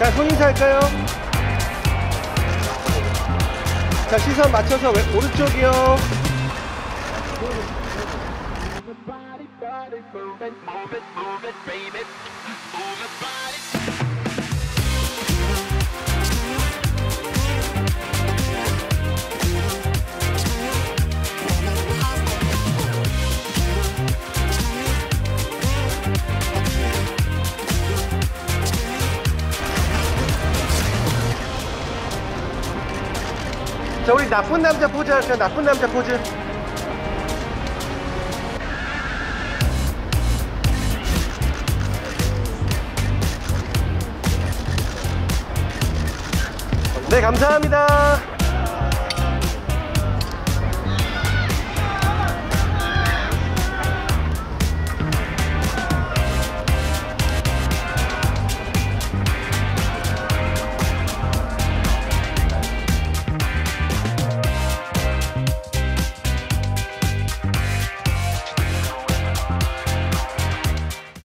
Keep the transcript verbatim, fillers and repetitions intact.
자, 손인사 할까요? 자, 시선 맞춰서 왼, 오른쪽이요. 자, 우리 나쁜 남자 포즈 할까요? 나쁜 남자 포즈. 네, 감사합니다.